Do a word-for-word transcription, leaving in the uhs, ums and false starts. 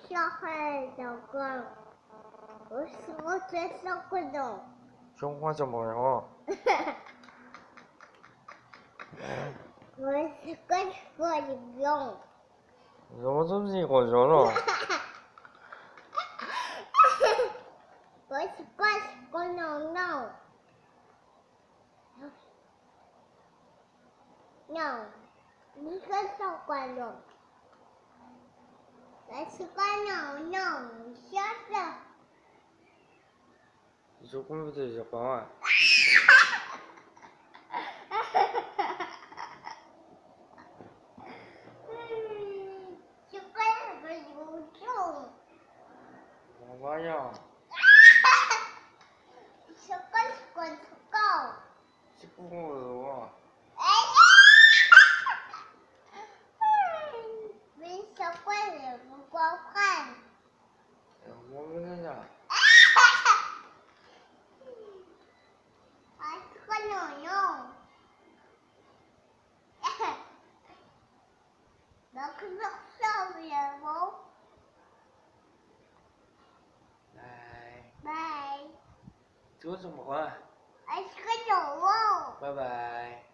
小孩老公，我是我最小个的。 熊花怎么了？ 我是个小熊。 什么东西我说了？ 我是个小牛牛。牛，你个小怪牛。我是个牛牛，小小。 你说怪不得是爸啊？ 嗯，这个是个牛熊。 妈妈呀！ 这个是个狗。 这不我了。 哎呀！没小怪人不光看。 我们在哪？ 还是个牛牛。那可是小人哦。 来。 拜。 这怎么办？ 还是个牛哦。 拜拜。